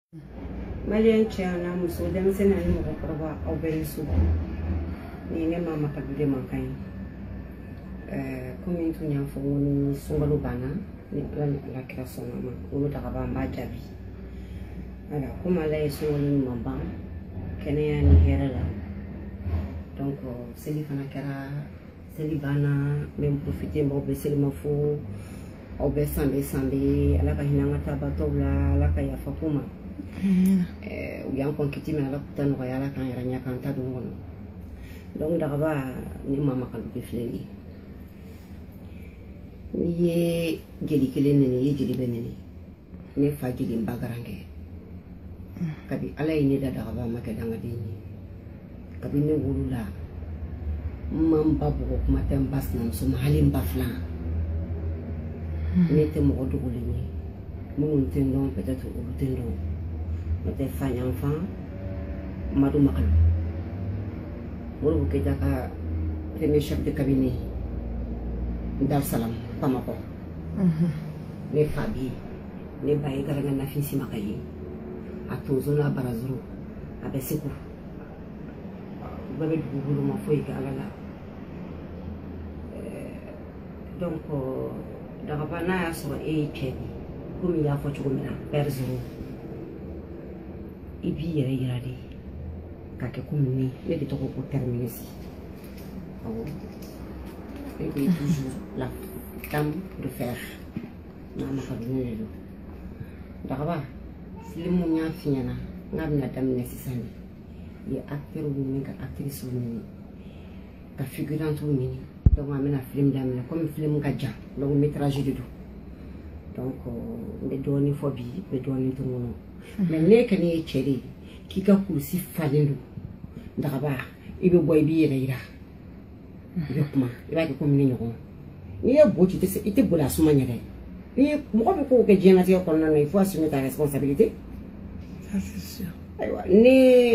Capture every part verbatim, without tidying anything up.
Malian Chiana Muso, Denison and Mokoba, or very soon. Name Mamma Padude Mankai. Coming to Yan for one Sungalubana, Nippon like a sonama, Urutabam Bajabi. And a Kumala is one Mambam, Kenyan Herala. Donc, Selifanakara, Selibana, même profiter de Selimafo, Obe Sande Sande, Alakahinamata Batobla, Lakaya Fakuma. Yang kongkiti melakukan royala kan yaranya kan tadung kono. Donc dagaba ni mama kan bifleli. Ni ye jeli kelen ni ye jeli beneni. Ni fa jeli mbagarange. Kabi ala ini da dagaba makadanga dini. Kabi ni wulula. Mamba buko matem basnam sum halim baflan. Ni te mo dugulini. Mun tendon peut-être ou tendon. Mete fanya enfant madu makan buru kita ka premier chef de cabinet Dar Salam Pamako ne fabi ne baye garanga na fin si makayi atozo na barazuru abesiku babe buru ma foi ka alala donc daga bana ya so e pedi kumi ya fo chugumina perzuru Ibi yere yere kake kumuni ne de toko ko terminer si awo et toujours la dame de fer mama ka dunele do dakaba silimu nya finyana ngabna dame ne sisani ye acteur ou ni ka actrice ou ni ka figurante ou ni donc amena film dame comme film ka ja long métrage de do donc be doni phobie be doni to mono mais ne kan ye chere ki ka kursi falendu daga ba ibe boy bi yere ira ibe kuma iba ke komini nyoko ni ye bochi te ite bola suma nyere ni mo ko ko ke jena ti ko nan il faut assumer ta responsabilité ça c'est sûr aywa ni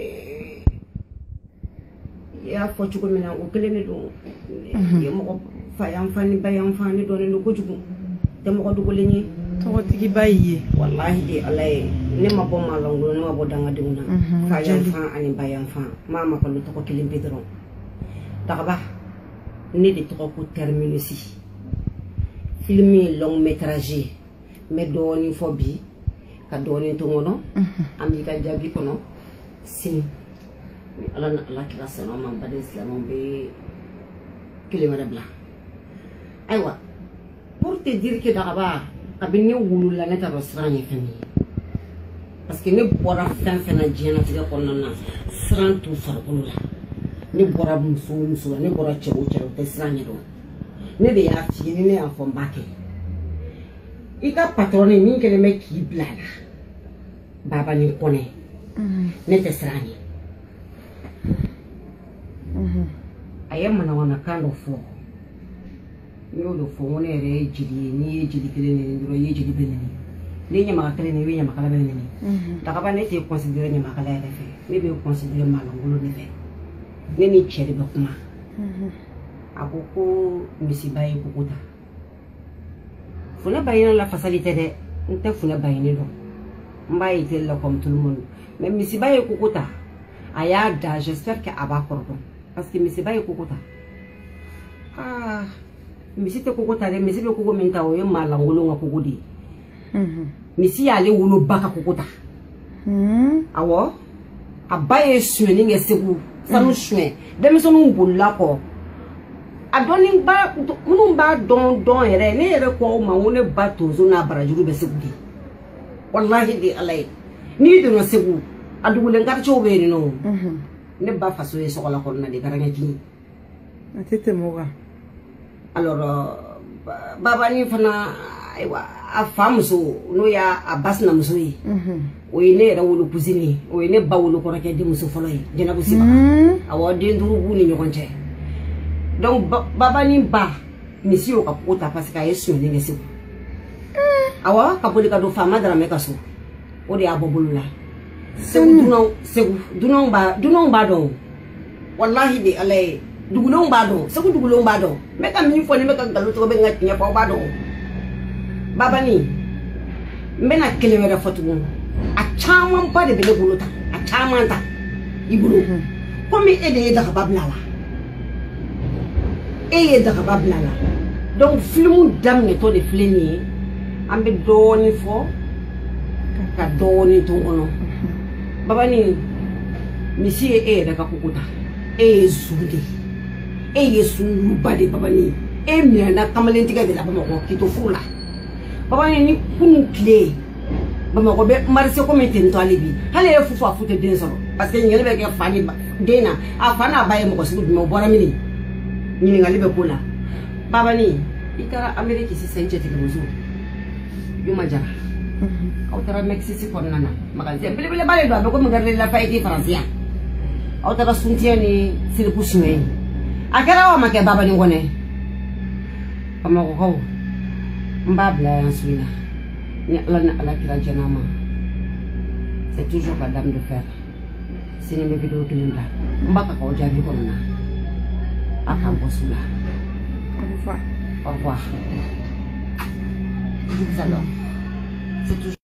ya fo ci ko mina o kele ne do ye mo ko fa yam fani bayam fani do ne ko jugu te mo ko dugole ni to tigi baye wallahi di alay ne ma bo ma longo ne ma bo danga dingna fa yam fa ani bayam fa mama ko to ko kilim pedron takaba ne di to ko terminer si filmi long métrage me doni fobi ka doni to ngono am yi ka jabi ko no sin ala na ala kila sano man bade islam be kilima bla aywa pour te dire que takaba kabini wulula ne ta restaurant fami parce que ne bora fen fen na jena tiga konna sran tu farqula ne bora muso muso ne bora chewo chewo te sran do ne de ya fi ne ya fo mbake ika patrone min kele me ki blala baba ni kone ne te sran mhm ayam na wana kando fo yo do fo wona re jidi ni jidi kele ni ndiro ye jidi beneni ni nyama kele ni nyama kala beneni ta ka ba ne te considérer nyama kala re fe ni be considérer malo ngolo ni fe ni ni chere ba kuma akoko misibaye kukuta funa bayina la facilité de nte funa bayini do mbaye tel la comme tout le monde mais misibaye kukuta aya da j'espère que aba kordo parce que misibaye kukuta ah misi te koko tare misi be koko menta o ye malangolo nga koko di mhm misi ya le wolo baka koko ta mhm awo abaye sueni nge sebu sanu sueni dem so nu bolla ko adoni ba munu ba don don ere ne ere ko ma wona ba tozo na barajuru be sebu di wallahi di alay ni do no sebu adugule ngar cho be ni no mhm ne ba faso e so la ko na de garanga ti atete moga. Alors, baba ni fana aywa a famso no ya abasna musoi mhm o ine ra wulu kuzini o ine ba wulu ko rake di muso foloy dina bu siba awo de nduru bu ni nyokonche donc baba ni ba misi o ka pota parce que yesu ni ngesi awa ka poli ka do fama dara me kaso o de abobulula segu duno segu duno ba duno ba do wallahi de alay dugulong bado sa ko dugulong bado me kam ni fo ni me ka galu to be ngati nya bado baba ni mbena keleme da fotu a caman ba de bɛ ne bolo tan a caman ta i bolo komi e de ye dagaba bila la e ye dagaba bila la donc film daminɛtɔ de filɛ nin ye an bɛ dɔɔnin fɔ ka dɔɔnin to kɔnɔ babani misi ye e yɛrɛ ka koko ta e ye zuru de e ye sunguruba de babani e minɛna kamalen tigɛ de la Bamakɔ k'i to furu la babani ni kunun tile Bamakɔ bɛ marise komi ten tɔ ale bi hali e fufu a fu tɛ den sɔrɔ parce que ɲininkali bɛ kɛ fa ni den na a fa n'a ba ye mɔgɔ sugu jumɛn o bɔra min ɲininkali bɛ k'o la babani i taara Amérique sisan i cɛtigimuso Juma Jara aw taara Mexique kɔnɔna na magasin belebeleba de don a bɛ komi Gardien de la Paix faransiya aw taara suntiya ni siriku suɲɛ a kɛra wa ma kɛ babani kɔnɛ Bamakɔkaw n b'a bila yan su in na ni Ala ni Ala kira jɛna ma c'est toujours la dame de fer sini bɛ vidéo kelen ta n b'a ka k'aw jaabi kɔnɔna a k'an bɔ su la Au revoir. au revoir. C'est toujours